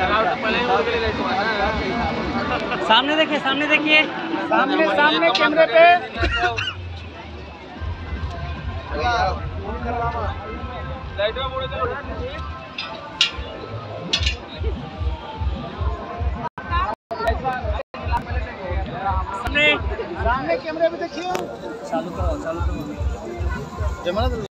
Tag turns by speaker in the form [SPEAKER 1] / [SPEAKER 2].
[SPEAKER 1] सामने देखिए, सामने देखिए,
[SPEAKER 2] सामने सामने कैमरे पे। सामने कैमरे पे देखिए।
[SPEAKER 1] चालू करो, चालू करो।